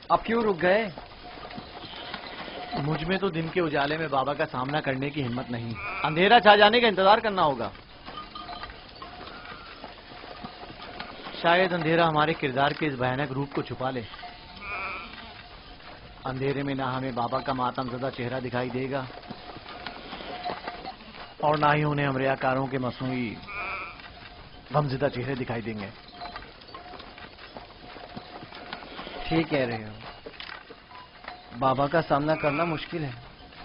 اب کیوں رک گئے؟ مجھ میں تو دن کے اجالے میں بابا کا سامنا کرنے کی ہمت نہیں، اندھیرا چھا جانے کا انتظار کرنا ہوگا۔ شاید اندھیرا ہمارے کردار کے اس بھیانک روپ کو چھپا لے۔ اندھیرے میں نہ ہمیں بابا کا ماتم زدہ چہرہ دکھائی دے گا اور نہ ہی انہیں ہم ریاکاروں کے مصنوعی غمزدہ چہرے دکھائی دیں گے۔ ٹھیک کہہ رہے ہو، بابا کا سامنا کرنا مشکل ہے۔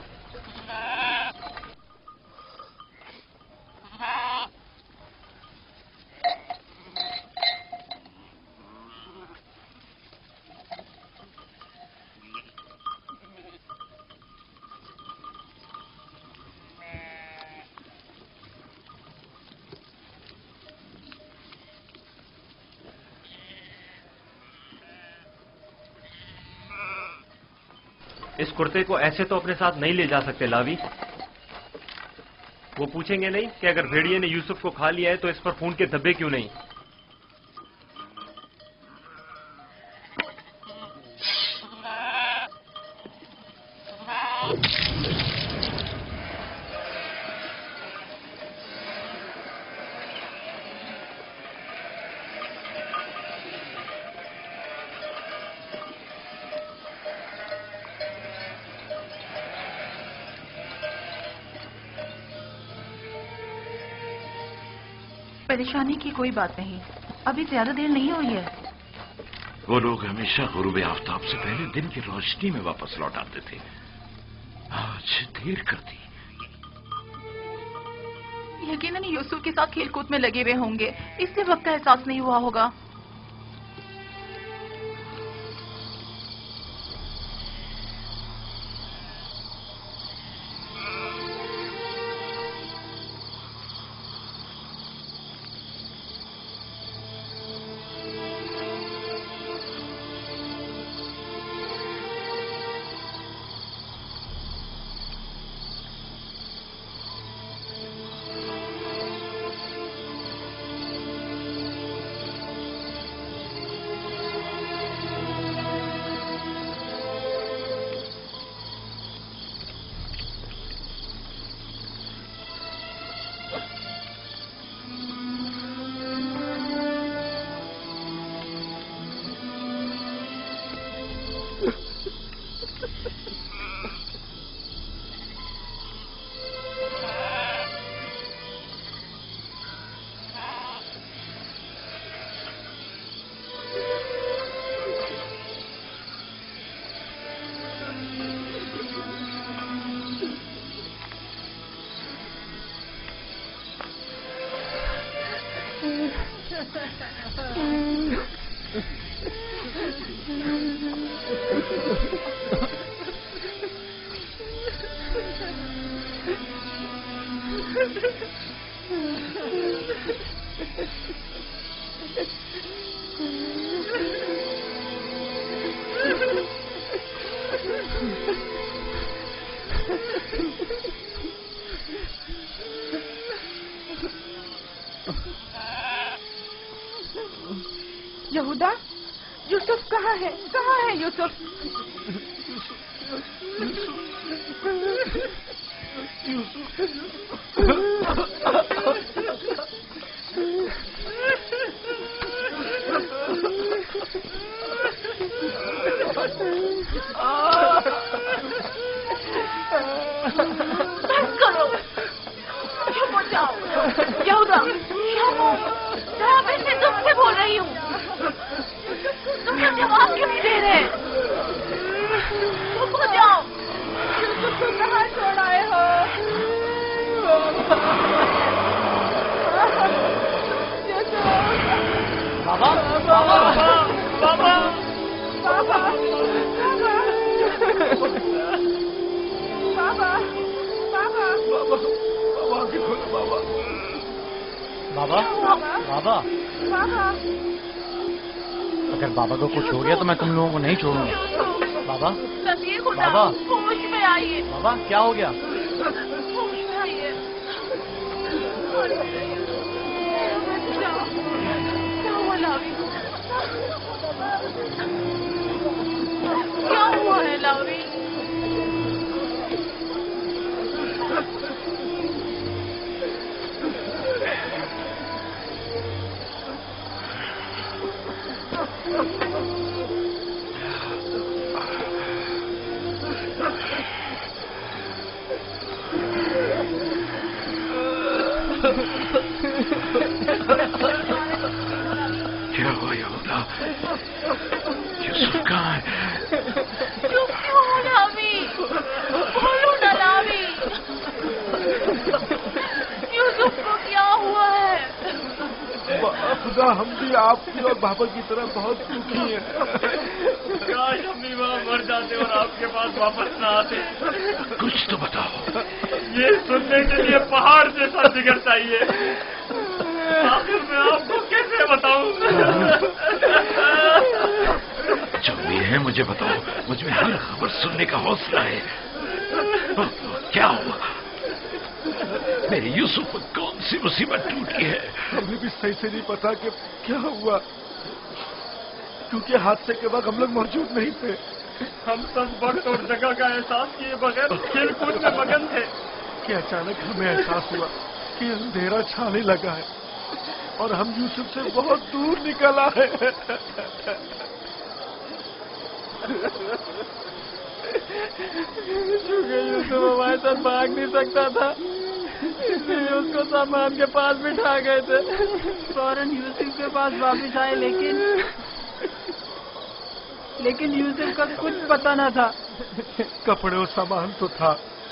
اس کرتے کو ایسے تو اپنے ساتھ نہیں لے جا سکتے لاوی۔ وہ پوچھیں گے نہیں کہ اگر بھیڑیے نے یوسف کو کھا لیا ہے تو اس پر خون کے دھبے کیوں نہیں؟ پریشانی کی کوئی بات نہیں، ابھی زیادہ دیر نہیں ہوئی ہے۔ وہ لوگ ہمیشہ غروب آفتاب سے پہلے دن کی روشنی میں واپس لوٹ آتے تھے، آج دیر کر دی۔ یقیناً یوسف کے ساتھ کھیل کود میں لگے ہوئے ہوں گے، اس لیے وقت کا احساس نہیں ہوا ہوگا۔ یہودا، یوسف کہاں ہے؟ کہاں ہے یوسف؟ یہودا، میں تم سے بول رہی ہوں، تم نے جواب کیوں نہیں دے رہے؟ رکو جاؤ، یوسف کو کہاں چھوڑ آئے ہو؟ بابا بابا بابا بابا بابا بابا بابا، اگر بابا کو کچھ ہو گیا تو میں تم لوگوں کو نہیں چھوڑوں گا۔ بابا بابا ہوش میں آئیے، بابا کیا ہو گیا؟ ہوش میں آئیے۔ کیا ہوا لاوی؟ کیا ہوا یہودا؟ یوسف کہاں ہے؟ چپ کیوں ہو لاوی؟ بولو نا لاوی، یوسف کو کیا ہوا ہے؟ خدا ہم بھی آپ کی اور بابا کی طرح بہت دکھی ہیں. کاش ہم بھی وہاں مر جاتے اور آپ کے پاس واپس نہ آتے. کچھ تو بتاؤ. یہ سننے کے لیے پہاڑ جیسا جگر چاہیے. آخر میں آپ کو کیسے بتاؤں؟ جو بھی ہے مجھے بتاؤ. مجھ میں ہر خبر سننے کا حوصلہ ہے. کیا ہوا؟ میرے یوسف کو کون سی مصیبت ٹوٹی ہے؟ ہمیں بھی صحیح سے نہیں پتا کہ کیا ہوا، کیونکہ حادثے کے وقت ہم لوگ موجود نہیں تھے. ہم سب وقت اور جگہ کا احساس کیے بغیر کھیل کود میں مگن تھے کہ اچانک ہمیں احساس ہوا کہ اندھیرا چھانے لگا ہے اور ہم یوسف سے بہت دور نکل آئے. کیونکہ یوسف ہمارے ساتھ بھاگ نہیں سکتا تھا، اس لیے اس کو سامان کے پاس بٹھا گئے تھے. فوراً یوسف کے پاس واپس آئے، لیکن یوسف کا کچھ پتہ نہ تھا. کپڑے اور سامان تو تھا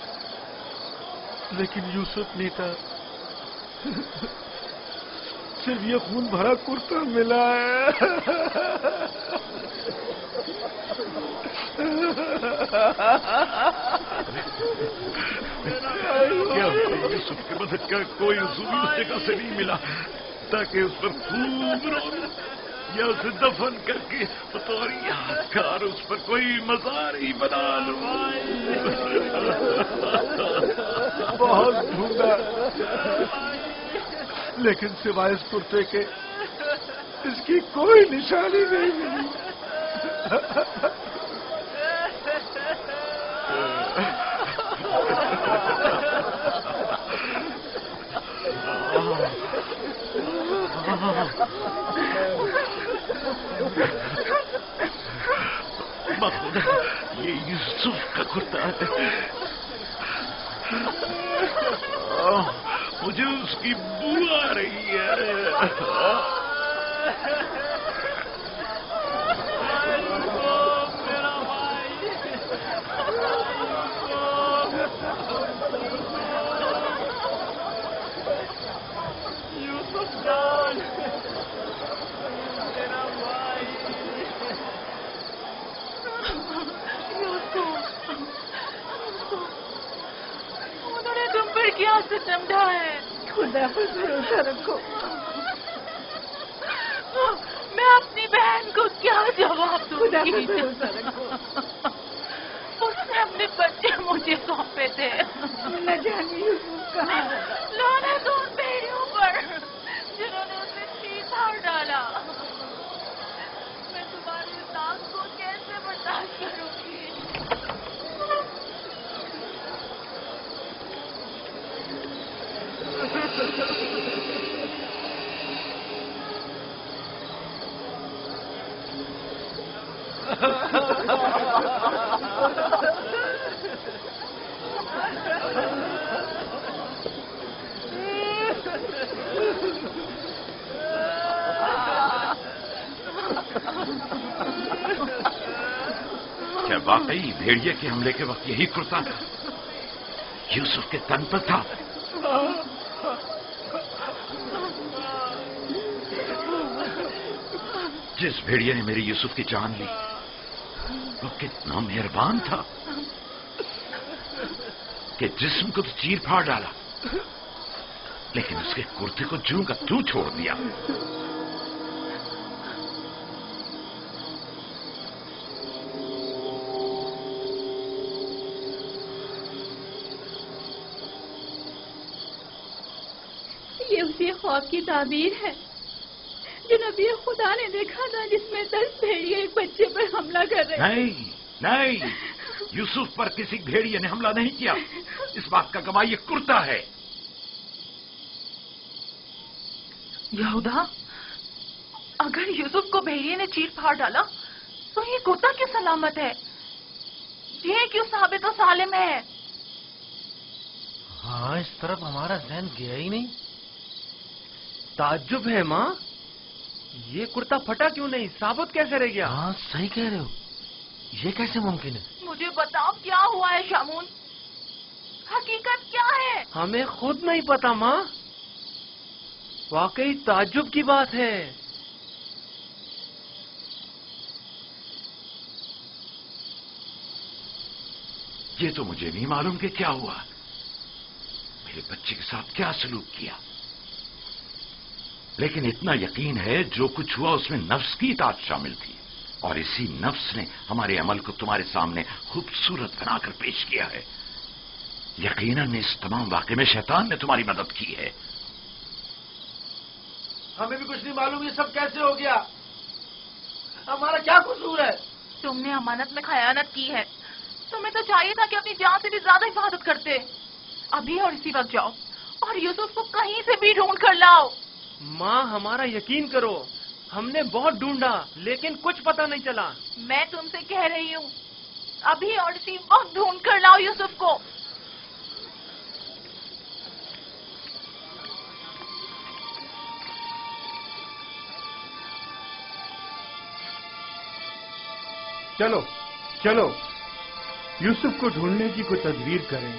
لیکن یوسف نہیں تھا. صرف یہ خون بھرا کرتا ملا ہے. کیا یوسف کے مدد کا کوئی اصولی اس جگہ سے نہیں ملا تاکہ اس پر خوب رو یا اسے دفن کر کے بطور یادگار اس پر کوئی مزار ہی بنا لوں. بہت ڈھونڈا لیکن سوائے اس کرتے کے اس کی کوئی نشانی نہیں ملی. بخدا یہ یوسف کا کرتا ہے. مجھے اس کی بو آ رہی ہے. انہوں نے تم پر کیا ستم ڈھایا ہے؟ خدا پر بھروسہ رکھو. میں اپنی بہن کو کیا جواب دوں خدا پر گی؟ بھروسہ رکھو. اس نے اپنے بچے مجھے سونپے تھے. نہ جانے یوسف کہاں ہے. لعنت ان بھیڑیوں پر جنہوں نے اسے چیز ہار ڈالا. میں تمہاری اس آگ کو کیسے برداشت کروں گی؟ کیا واقعی بھیڑیے کے حملے کے وقت یہی کرتا یوسف کے تن پر تھا؟ جس بھیڑیے نے میری یوسف کی جان لی وہ کتنا مہربان تھا کہ جسم کو تو چیر پھاڑ ڈالا لیکن اس کے کرتے کو جوں کا توں چھوڑ دیا. یہ اسی خواب کی تعبیر ہے جو نبی خدا نے دیکھا تھا جس میں 10 بھیڑیے ایک بچے پر حملہ کر رہے. نہیں یوسف پر کسی بھیڑیے نے حملہ نہیں کیا. اس بات کا گواہ یہ کرتا ہے. یہودا، اگر یوسف کو بھیڑیے نے چیر پھاڑ ڈالا تو یہ کرتا کی سلامت ہے؟ یہ کیوں ثابت و سالم ہے؟ ہاں، اس طرف ہمارا ذہن گیا ہی نہیں. ताज्जुब है माँ, ये कुर्ता फटा क्यों नहीं, साबुत कैसे रह गया? हाँ सही कह रहे हो, ये कैसे मुमकिन है? मुझे बताओ क्या हुआ है शामून, हकीकत क्या है? हमें खुद नहीं पता माँ, वाकई ताज्जुब की बात है। ये तो मुझे नहीं मालूम कि क्या हुआ, मेरे बच्चे के साथ क्या सलूक किया, लेकिन इतना यकीन है जो कुछ हुआ उसमें नफ्स की इताअत शामिल थी, और इसी नफ्स ने हमारे अमल को तुम्हारे सामने खूबसूरत बनाकर पेश किया है। यकीनन इस तमाम वाक़े में शैतान ने तुम्हारी मदद की है। हमें भी कुछ नहीं मालूम ये सब कैसे हो गया, हमारा क्या कसूर है? तुमने अमानत में खयानत की है, तुम्हें तो चाहिए था कि अपनी जान से भी ज्यादा हिफाजत करते। अभी और इसी वक्त जाओ और यूसुफ को कहीं से भी ढूंढ कर लाओ। माँ हमारा यकीन करो, हमने बहुत ढूंढा लेकिन कुछ पता नहीं चला। मैं तुमसे कह रही हूँ, अभी और इसी वक्त ढूंढ कर लाओ यूसुफ को। चलो चलो यूसुफ को ढूंढने की कोई तदबीर करें।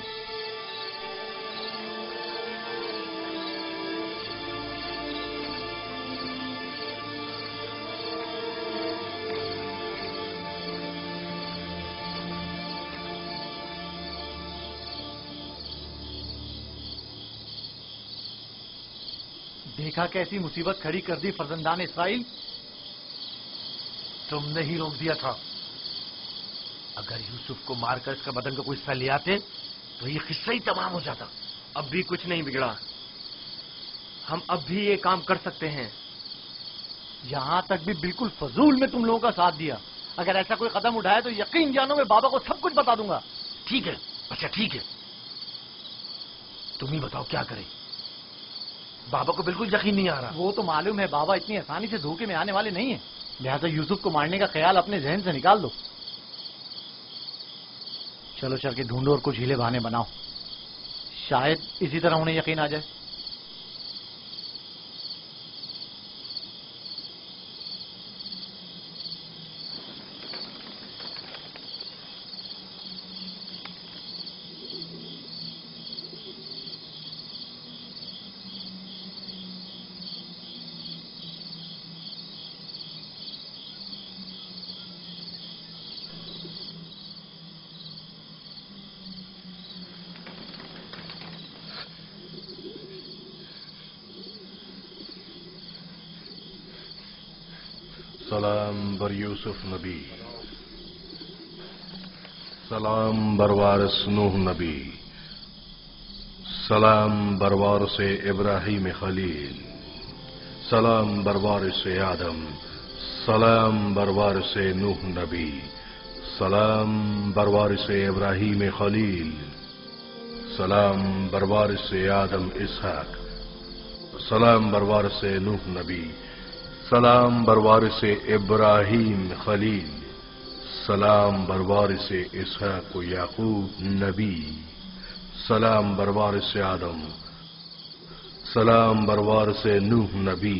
देखा कैसी मुसीबत खड़ी कर दी फर्जंदान इसराइल। तुमने ही रोक दिया था, अगर यूसुफ को मारकर इसका बदन का कोई हिस्सा ले आते तो ये किस्सा ही तमाम हो जाता। अब भी कुछ नहीं बिगड़ा, हम अब भी ये काम कर सकते हैं। यहां तक भी बिल्कुल फजूल में तुम लोगों का साथ दिया। अगर ऐसा कोई कदम उठाए तो यकीन जानो मैं बाबा को सब कुछ बता दूंगा। ठीक है, अच्छा ठीक है, तुम ही बताओ क्या करें। बाबा को बिल्कुल यकीन नहीं आ रहा। वो तो मालूम है बाबा इतनी आसानी से धोखे में आने वाले नहीं है, लिहाजा यूसुफ को मारने का ख्याल अपने जहन से निकाल दो। चलो चल के ढूंढो और कुछ हीले बहाने बनाओ, शायद इसी तरह उन्हें यकीन आ जाए। सलाम बर यूसुफ नबी, सलाम बर वारिस नूह नबी, सलाम बर वारिस इब्राहीम खलील, सलाम बर वारिस आदम, सलाम बर वारिस नूह नबी, सलाम बर वारिस इब्राहीम खलील, सलाम बर वारिस आदम इसहाक, सलाम बर वारिस नूह नबी, सलाम बर वारिस इब्राहीम खलील, सलाम बर वारिस इसहाक याकूब नबी, सलाम बर वारिस आदम, सलाम बर वारिस नूह नबी,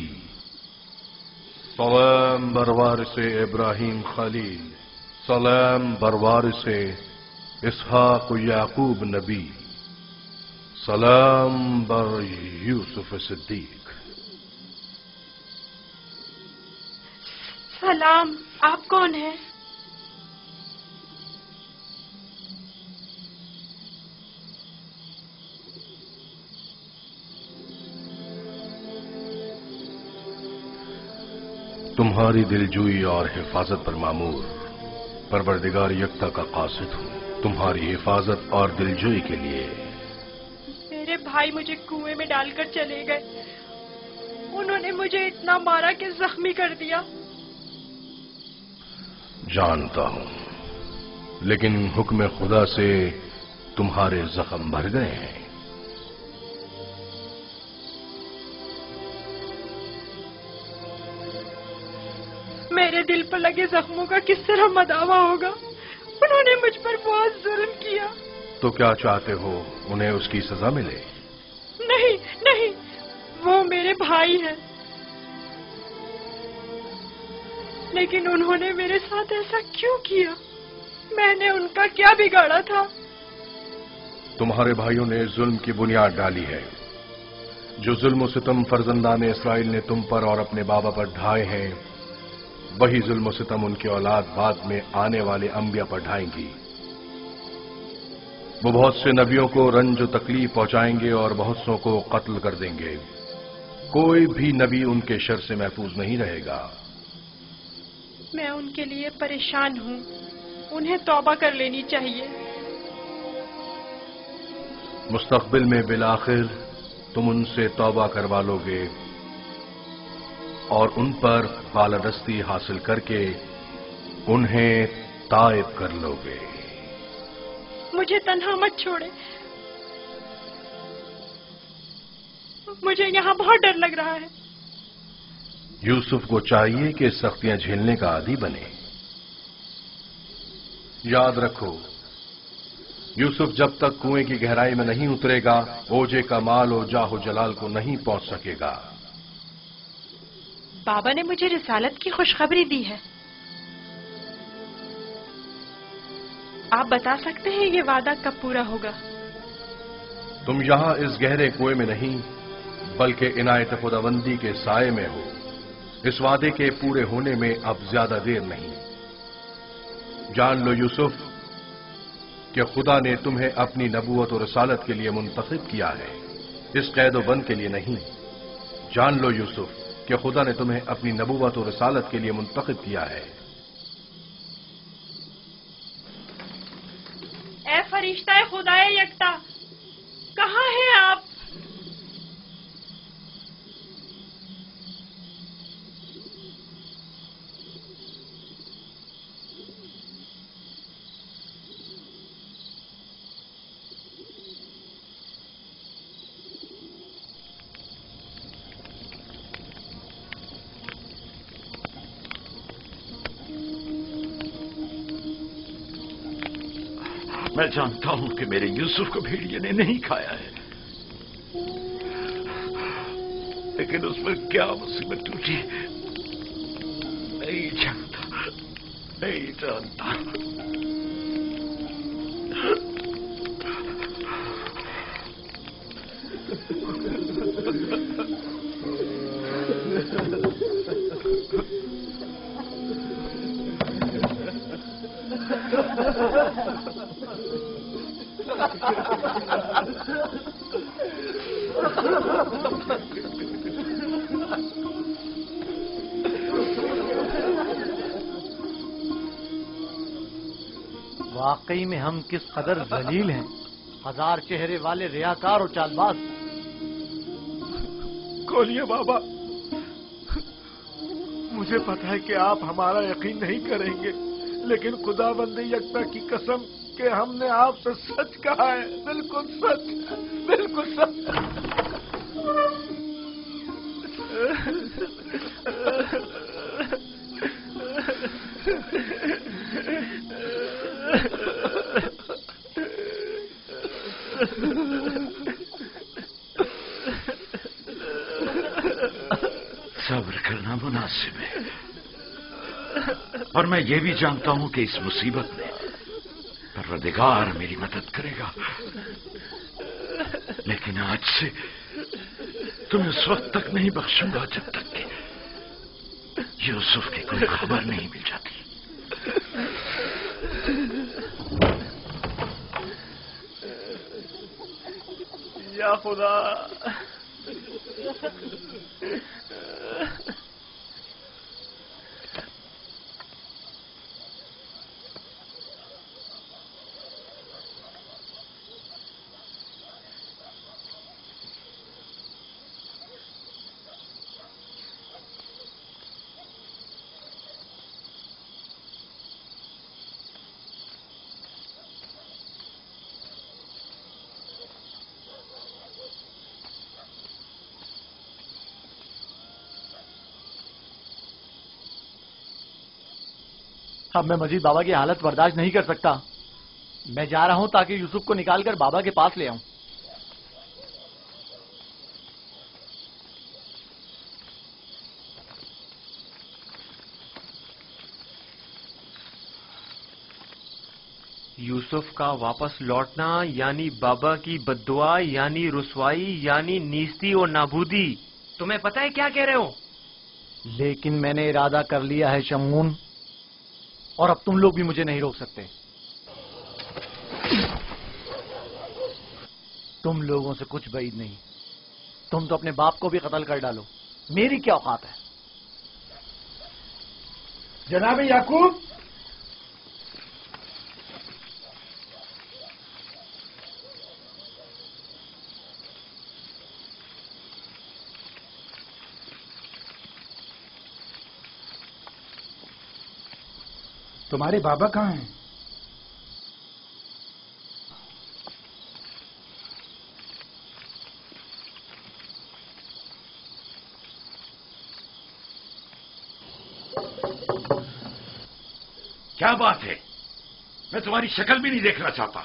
सलाम बर वारिस इब्राहीम खलील, सलाम बर वारिस इसहाक याकूब नबी, सलाम बर यूसुफ सिद्दीक। सलाम, आप कौन हैं? तुम्हारी दिलजोई और हिफाजत पर मामूर परवरदिगार यकता का कासिद हूँ। तुम्हारी हिफाजत और दिलजोई के लिए मेरे भाई मुझे कुएं में डालकर चले गए, उन्होंने मुझे इतना मारा कि जख्मी कर दिया। जानता हूं, लेकिन हुक्म खुदा से तुम्हारे जख्म भर गए हैं। मेरे दिल पर लगे जख्मों का किस तरह मदावा होगा, उन्होंने मुझ पर बहुत जुल्म किया। तो क्या चाहते हो, उन्हें उसकी सजा मिले? नहीं नहीं, وہ میرے بھائی ہیں، لیکن انہوں نے میرے ساتھ ایسا کیوں کیا؟ میں نے ان کا کیا بگاڑا تھا؟ تمہارے بھائیوں نے ظلم کی بنیاد ڈالی ہے۔ جو ظلم و ستم فرزندان اسرائیل نے تم پر اور اپنے بابا پر ڈھائے ہیں، وہی ظلم و ستم ان کی اولاد بعد میں آنے والے انبیاء پر ڈھائیں گی۔ وہ بہت سے نبیوں کو رنج و تکلیف پہنچائیں گے اور بہت سوں کو قتل کر دیں گے۔ کوئی بھی نبی ان کے شر سے محفوظ نہیں رہے گا۔ میں ان کے لیے پریشان ہوں، انہیں توبہ کر لینی چاہیے۔ مستقبل میں بالآخر تم ان سے توبہ کروا لو گے اور ان پر بالادستی حاصل کر کے انہیں تائب کر لو گے۔ مجھے تنہا مت چھوڑے، مجھے یہاں بہت ڈر لگ رہا ہے۔ یوسف کو چاہیے کہ سختیاں جھیلنے کا عادی بنے۔ یاد رکھو، یوسف جب تک کنویں کی گہرائی میں نہیں اترے گا، اوجے کا مال و جاہ و جلال کو نہیں پہنچ سکے گا۔ بابا نے مجھے رسالت کی خوشخبری دی ہے۔ آپ بتا سکتے ہیں یہ وعدہ کب پورا ہوگا؟ تم یہاں اس گہرے کنویں میں نہیں بلکہ عنایت خداوندی کے سائے میں ہو۔ اس وعدے کے پورے ہونے میں اب زیادہ دیر نہیں۔ جان لو یوسف کہ خدا نے تمہیں اپنی نبوت اور رسالت کے لیے منتخب کیا ہے، اس قید و بند کے لیے نہیں۔ جان لو یوسف کہ خدا نے تمہیں اپنی نبوت اور رسالت کے لیے منتخب کیا ہے۔ اے فرشتہ خدا یکتا، کہاں ہیں آپ؟ میں جانتا ہوں کہ میرے یوسف کو بھیڑیے نے نہیں کھایا ہے، لیکن اس پر کیا مصیبت ٹوٹی نہیں جانتا، نہیں جانتا۔ واقعی میں ہم کس قدر ذلیل ہیں، ہزار چہرے والے ریاکار اور چال باز۔ کھولیے بابا، مجھے پتا ہے کہ آپ ہمارا یقین نہیں کریں گے، لیکن خدا بندی یکتا کی قسم کہ ہم نے آپ سے سچ کہا ہے، بالکل سچ، بالکل سچ۔ صبر کرنا مناسب ہے، اور میں یہ بھی جانتا ہوں کہ اس مصیبت میں پروردگار میری مدد کرے گا، لیکن آج سے تمہیں اس وقت تک نہیں بخشوں گا جب تک کہ یوسف کی کوئی خبر نہیں مل جاتی۔ یا خدا، اب میں مزید بابا کی حالت برداشت نہیں کر سکتا۔ میں جا رہا ہوں تاکہ یوسف کو نکال کر بابا کے پاس لے آؤں۔ یوسف کا واپس لوٹنا یعنی بابا کی بددعا یعنی رسوائی یعنی نیستی اور نابودی. تمہیں پتہ ہے کیا کہہ رہے ہو؟ لیکن میں نے ارادہ کر لیا ہے شمعون، اور اب تم لوگ بھی مجھے نہیں روک سکتے. تم لوگوں سے کچھ بعید نہیں. تم تو اپنے باپ کو بھی قتل کر ڈالو، میری کیا اوقات ہے؟ جناب یعقوب، تمہارے بابا کہاں ہیں؟ کیا بات ہے؟ میں تمہاری شکل بھی نہیں دیکھنا چاہتا.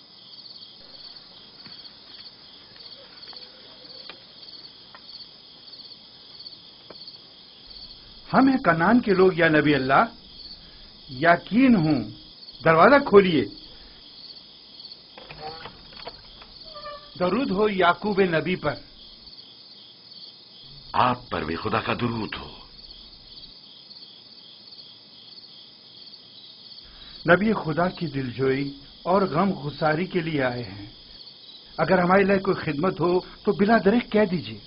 ہم ہیں کنعان کے لوگ یا نبی اللہ. یقین ہوں، دروازہ کھولیے. درود ہو یعقوب نبی پر. آپ پر بھی خدا کا درود ہو. نبی خدا کی دلجوئی اور غم گساری کے لیے آئے ہیں. اگر ہمارے لیے کوئی خدمت ہو تو بلا دریغ کہہ دیجیے.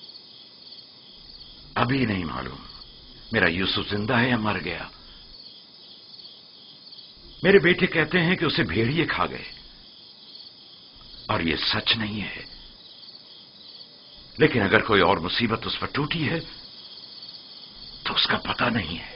ابھی نہیں معلوم میرا یوسف زندہ ہے یا مر گیا. میرے بیٹے کہتے ہیں کہ اسے بھیڑیے کھا گئے، اور یہ سچ نہیں ہے. لیکن اگر کوئی اور مصیبت اس پر ٹوٹی ہے تو اس کا پتہ نہیں ہے.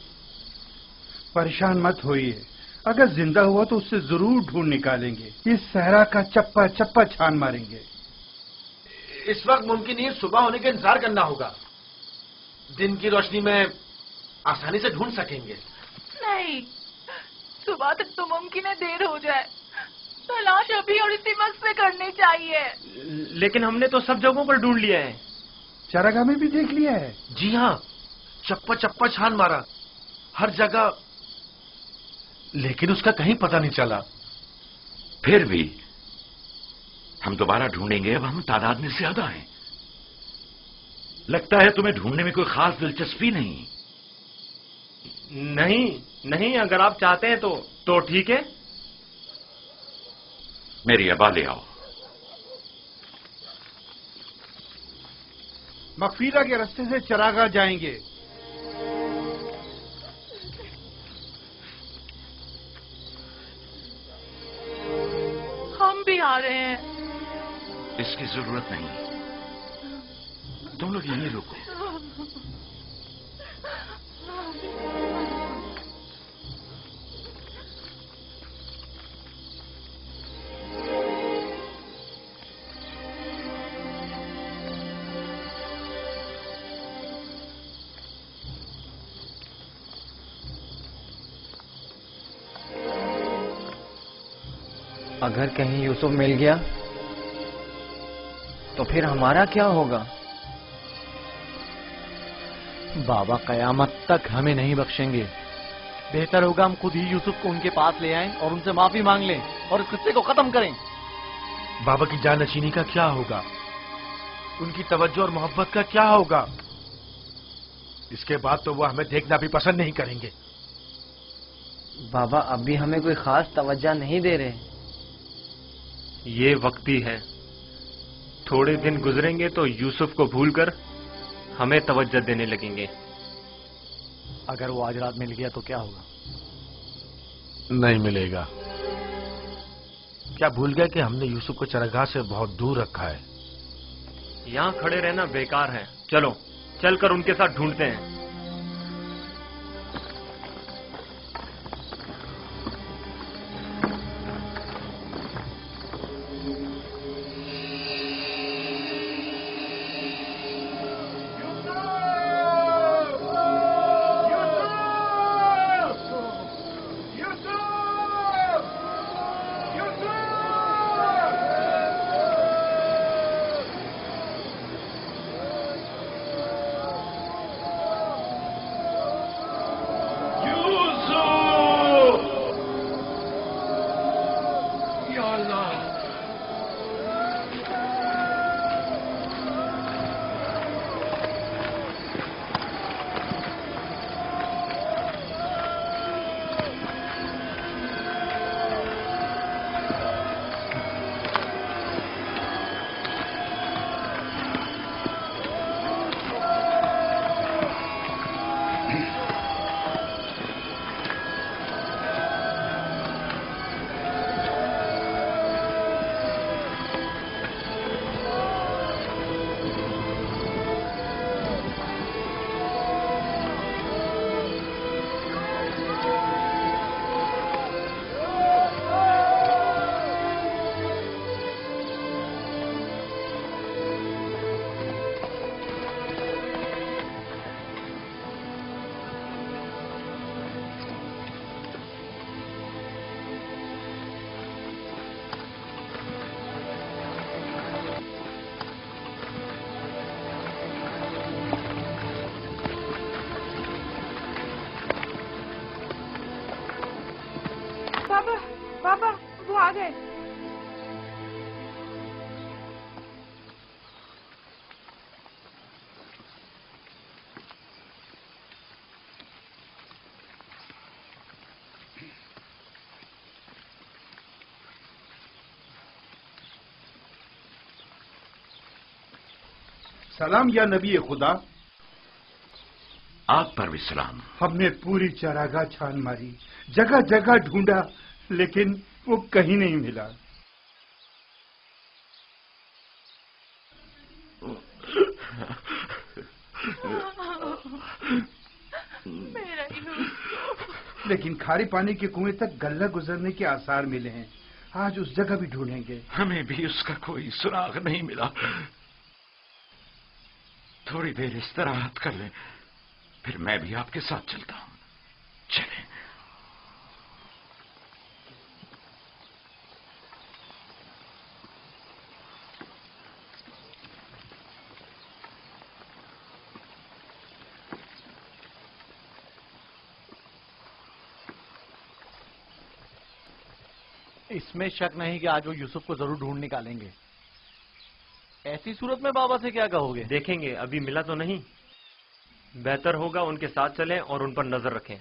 پریشان مت ہوئیے، اگر زندہ ہوا تو اسے ضرور ڈھونڈ نکالیں گے. اس صحرا کا چپا چپا چھان ماریں گے. اس وقت ممکن نہیں صبح ہونے کا انتظار کرنا ہوگا. دن کی روشنی میں آسانی سے ڈھونڈ سکیں گے. نہیں، صبح تک تو ممکن ہے دیر ہو جائے. تلاش ابھی اور اسی وقت سے کرنی چاہیے. لیکن ہم نے تو سب جگہوں پر ڈھونڈ لیا ہے. چراگاہ میں بھی دیکھ لیا ہے. جی ہاں، چپا چپا چھان مارا ہر جگہ، لیکن اس کا کہیں پتہ نہیں چلا. پھر بھی ہم دوبارہ ڈھونڈیں گے. اب ہم تعداد میں زیادہ ہیں. لگتا ہے تمہیں ڈھونڈنے میں کوئی خاص دلچسپی نہیں. نہیں، اگر آپ چاہتے ہیں تو ٹھیک ہے. میری ابا لے آؤ. مغفیرہ کے راستے سے چراگاہ جائیں گے. ہم بھی آ رہے ہیں. اس کی ضرورت نہیں، تم لوگ یہیں رکو. اگر کہیں یوسف مل گیا تو پھر ہمارا کیا ہوگا؟ بابا قیامت تک ہمیں نہیں بخشیں گے. بہتر ہوگا ہم خود ہی یوسف کو ان کے پاس لے آئیں اور ان سے معافی مانگ لیں اور اس قصے کو ختم کریں. بابا کی جانشینی کا کیا ہوگا؟ ان کی توجہ اور محبت کا کیا ہوگا؟ اس کے بعد تو وہ ہمیں دیکھنا بھی پسند نہیں کریں گے. بابا اب بھی ہمیں کوئی خاص توجہ نہیں دے رہے. یہ وقتی ہے. تھوڑے دن گزریں گے تو یوسف کو بھول کر ہمیں توجہ دینے لگیں گے. اگر وہ آج رات مل گیا تو کیا ہوگا؟ نہیں ملے گا. کیا بھول گیا کہ ہم نے یوسف کو چراگاہ سے بہت دور رکھا ہے؟ یہاں کھڑے رہنا بیکار ہے. چلو چل کر ان کے ساتھ ڈھونڈتے ہیں. आ गए। सलाम या नबी खुदा। आप पर भी सलाम। हमने पूरी चरागाह छान मारी, जगह जगह ढूंढा, लेकिन वो कहीं नहीं मिला। मेरा यूसुफ। लेकिन खारे पानी के कुएं तक गल्ला गुजरने के आसार मिले हैं। आज उस जगह भी ढूंढेंगे। हमें भी उसका कोई सुराग नहीं मिला। थोड़ी देर इस्तराहत कर लें, फिर मैं भी आपके साथ चलता हूं। चलें। इसमें शक नहीं कि आज वो यूसुफ को जरूर ढूंढ निकालेंगे। ऐसी सूरत में बाबा से क्या कहोगे? देखेंगे, अभी मिला तो नहीं। बेहतर होगा उनके साथ चलें और उन पर नजर रखें।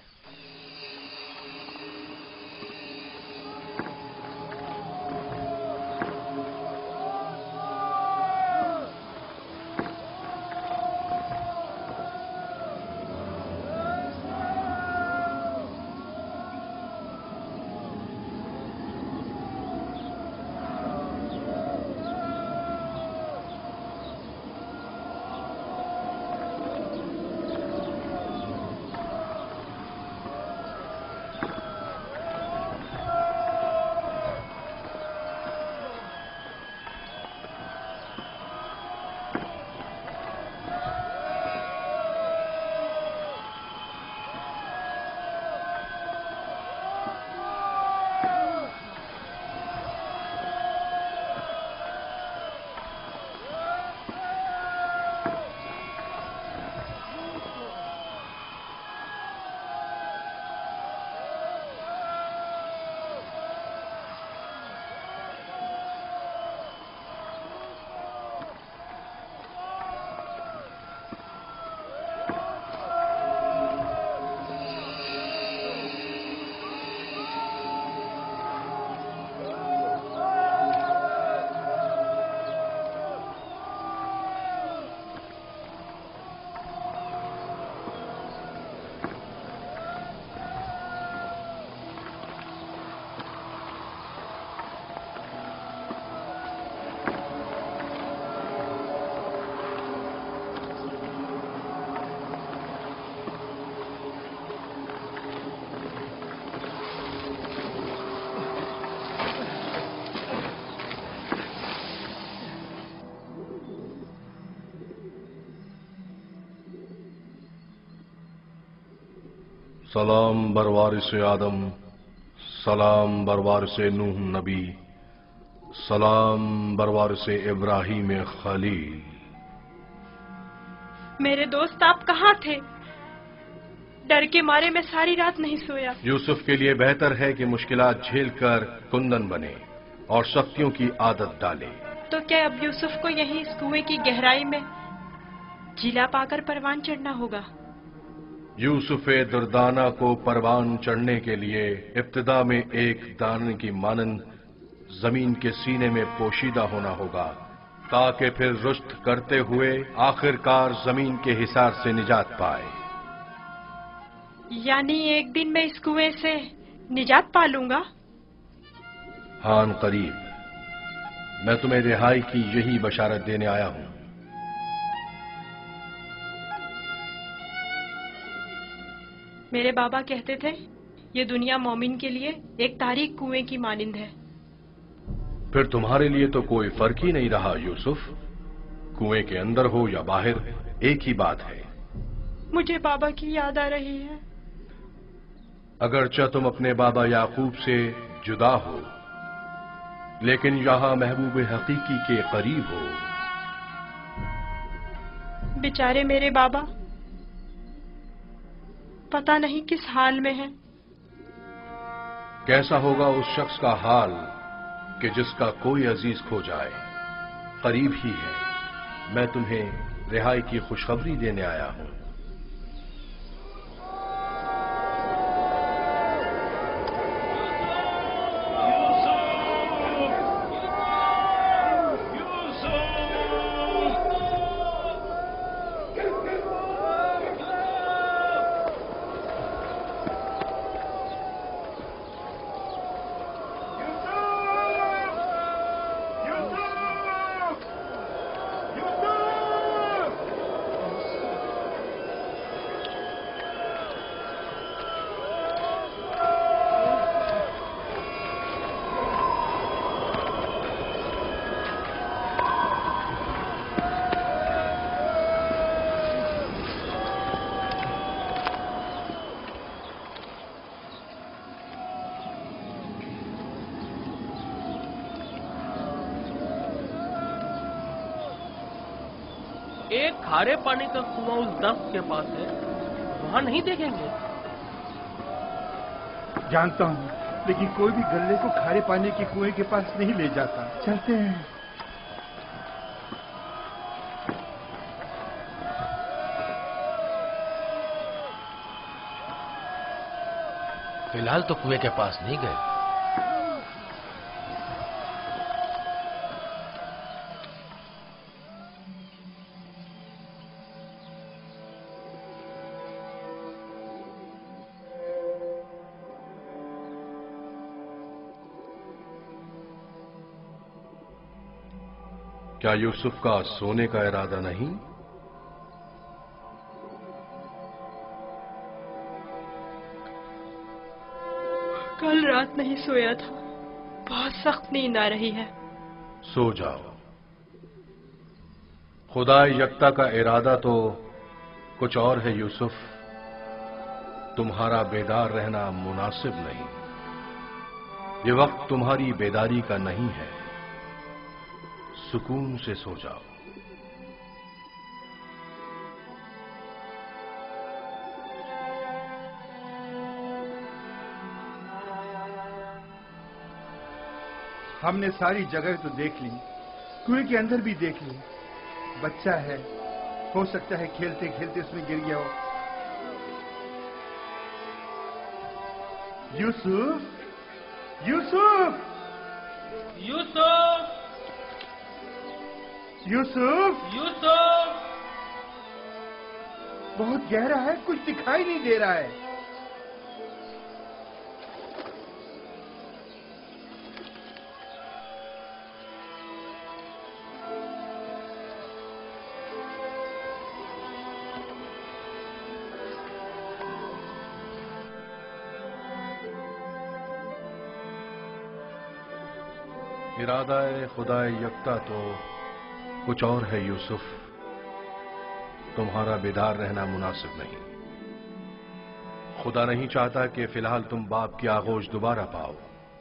सलाम बरवारिस आदम, सलाम बरवारिस नूह नबी, सलाम बरवारिस इब्राहिम खलील। मेरे दोस्त आप कहाँ थे? डर के मारे मैं सारी रात नहीं सोया। यूसुफ के लिए बेहतर है कि मुश्किलात झेलकर कुंदन बने और सख्तियों की आदत डाले। तो क्या अब यूसुफ को यहीं इस कुएं की गहराई में जिला पाकर परवान चढ़ना होगा? यूसुफ दुर्दाना को परवान चढ़ने के लिए इब्तिदा में एक दाने की मानंद जमीन के सीने में पोशीदा होना होगा, ताकि फिर रुश्त करते हुए आखिरकार जमीन के हिसार से निजात पाए। यानी एक दिन मैं इस कुएं से निजात पा लूंगा? हान करीब। मैं तुम्हें रिहाई की यही बशारत देने आया हूं। मेरे बाबा कहते थे ये दुनिया मोमिन के लिए एक तारीक कुएं की मानिंद है। फिर तुम्हारे लिए तो कोई फर्क ही नहीं रहा यूसुफ। कुएं के अंदर हो या बाहर, एक ही बात है। मुझे बाबा की याद आ रही है। अगरचा तुम अपने बाबा याकूब से जुदा हो, लेकिन यहां महबूब हकीकी के करीब हो। बेचारे मेरे बाबा पता नहीं किस हाल में हैं। कैसा होगा उस शख्स का हाल کہ جس کا کوئی عزیز کھو جائے قریب ہی ہے، میں تمہیں رہائی کی خوشخبری دینے آیا ہوں۔ ایک کھارے پانی کا کنواں اس درخت کے پاس ہے، وہاں نہیں دیکھیں گے؟ جانتا ہوں، لیکن کوئی بھی گلے کو کھارے پانی کے کنویں کے پاس نہیں لے جاتا۔ چلتے ہیں۔ فی الحال تو کنویں کے پاس نہیں گئے۔ کیا یوسف کا سونے کا ارادہ نہیں؟ کل رات نہیں سویا تھا، بہت سخت نیند آ رہی ہے۔ سو جاؤ۔ خدا یکتا کا ارادہ تو کچھ اور ہے یوسف، تمہارا بیدار رہنا مناسب نہیں۔ یہ وقت تمہاری بیداری کا نہیں ہے، سکون سے سو جاؤ۔ ہم نے ساری جگہ تو دیکھ لی، کنویں کے اندر بھی دیکھ لی۔ بچہ ہے، ہو سکتا ہے کھیلتے کھیلتے اس میں گر گیا ہو۔ یوسف، یوسف، یوسف، یوسف، یوسف! بہت گہرا ہے، کچھ دکھائی نہیں دے رہا ہے۔ ارادہ خدا یکتا تو کچھ اور ہے یوسف، تمہارا بیدار رہنا مناسب نہیں۔ خدا نہیں چاہتا کہ فی الحال تم باپ کی آغوش دوبارہ پاؤ۔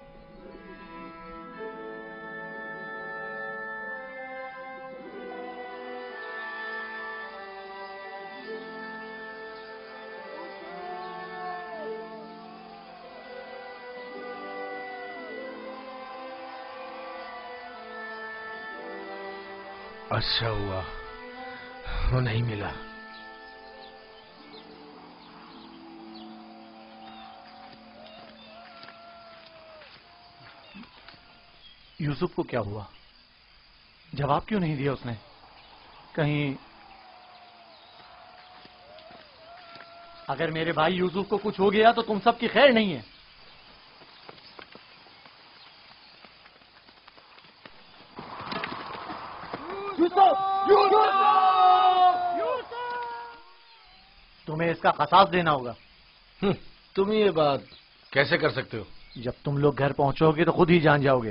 اچھا ہوا وہ نہیں ملا۔ یوسف کو کیا ہوا؟ جواب کیوں نہیں دیا اس نے؟ کہیں اگر میرے بھائی یوسف کو کچھ ہو گیا تو تم سب کی خیر نہیں ہے۔ تمہیں اس کا قصاص دینا ہوگا۔ تم یہ بات کیسے کر سکتے ہو؟ جب تم لوگ گھر پہنچو گے تو خود ہی جان جاؤ گے۔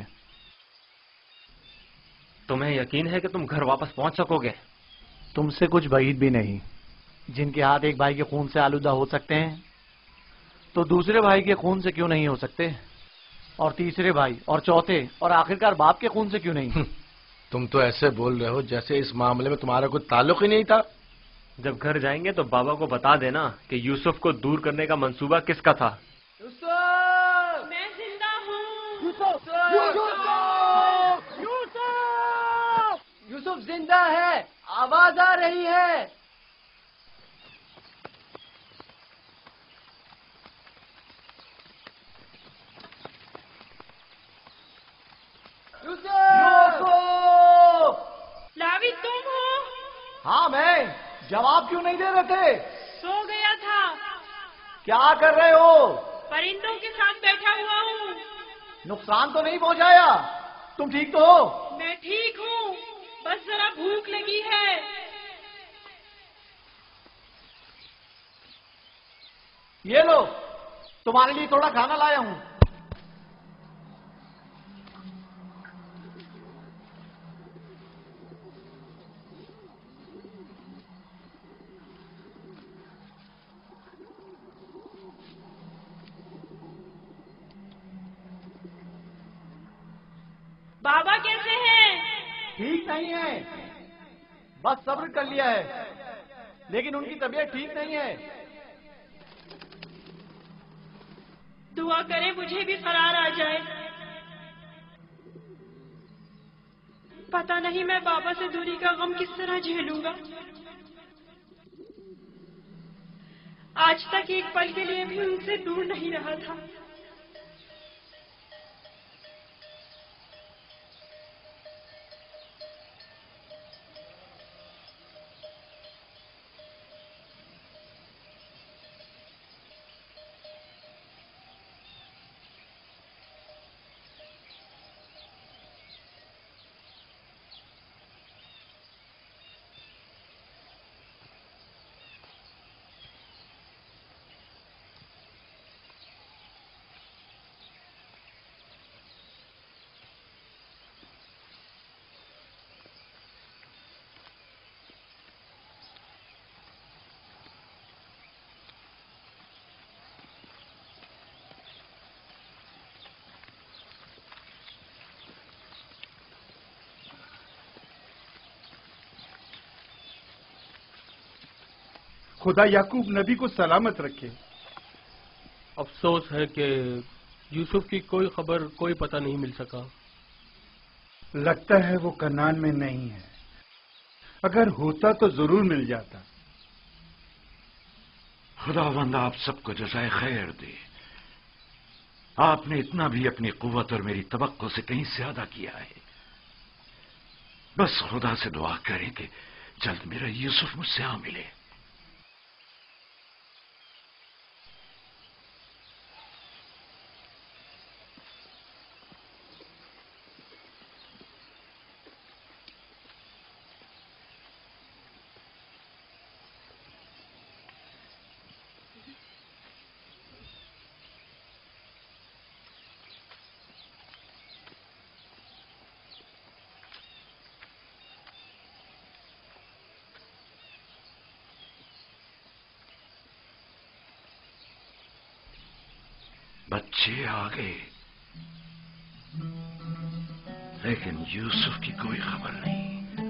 تمہیں یقین ہے کہ تم گھر واپس پہنچ سکو گے؟ تم سے کچھ بعید بھی نہیں۔ جن کے ہاتھ ایک بھائی کے خون سے آلودہ ہو سکتے ہیں تو دوسرے بھائی کے خون سے کیوں نہیں ہو سکتے؟ اور تیسرے بھائی اور چوتھے اور آخرکار باپ کے خون سے کیوں نہیں؟ تم تو ایسے بول رہے ہو جیسے اس معاملے میں تمہارا کوئی تعلق ہی نہیں تھا۔ جب گھر جائیں گے تو بابا کو بتا دینا کہ یوسف کو دور کرنے کا منصوبہ کس کا تھا۔ میں زندہ ہوں۔ یوسف زندہ ہے، آواز آ رہی ہے۔ یوسف! لاوی تم ہو؟ ہاں میں، جواب کیوں نہیں دے رہے تھے؟ سو گیا تھا۔ کیا کر رہے ہو؟ پرندوں کے ساتھ بیٹھا ہوا ہوں۔ نقصان تو نہیں پہنچایا؟ تم ٹھیک تو ہو؟ میں ٹھیک ہوں، بس ذرا بھوک لگی ہے۔ یہ لو، تمہارے لیے تھوڑا کھانا لایا ہوں۔ بابا کیسے ہیں؟ ٹھیک نہیں ہے، بس صبر کر لیا ہے، لیکن ان کی طبیعت ٹھیک نہیں ہے۔ دعا کرے مجھے بھی قرار آ جائے۔ پتہ نہیں میں بابا سے دوری کا غم کس طرح جھیلوں گا۔ آج تک ایک پل کے لیے بھی ان سے دور نہیں رہا تھا۔ خدا یعقوب نبی کو سلامت رکھے۔ افسوس ہے کہ یوسف کی کوئی خبر، کوئی پتہ نہیں مل سکا۔ لگتا ہے وہ کنعان میں نہیں ہے، اگر ہوتا تو ضرور مل جاتا۔ خداوند آپ سب کو جزائے خیر دے۔ آپ نے اتنا بھی اپنی قوت اور میری توقع سے کہیں زیادہ کیا ہے۔ بس خدا سے دعا کریں کہ جلد میرا یوسف مجھ سے آ ملے۔ بچے آ گئے، لیکن یوسف کی کوئی خبر نہیں۔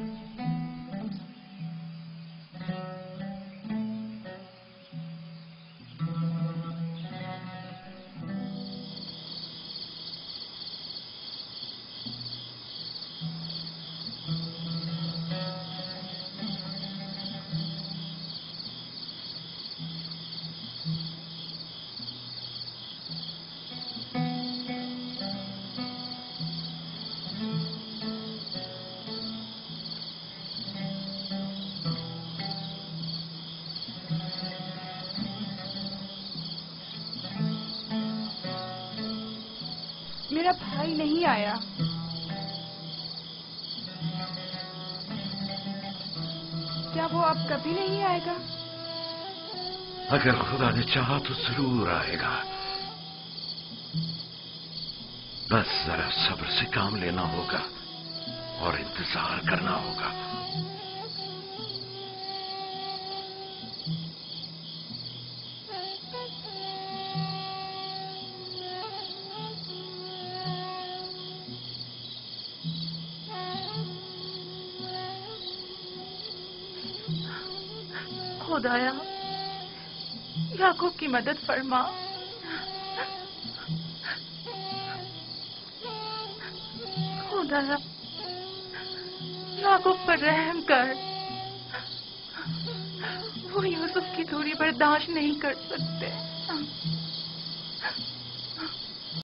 میرا بھائی نہیں آیا۔ کیا وہ اب کبھی نہیں آئے گا؟ اگر خدا نے چاہا تو ضرور آئے گا، بس ذرا صبر سے کام لینا ہوگا اور انتظار کرنا ہوگا۔ خدایا یعقوب کی مدد فرما۔ خدایا याकूब पर रहम कर। वो यूसुफ की दूरी बर्दाश्त नहीं कर सकते।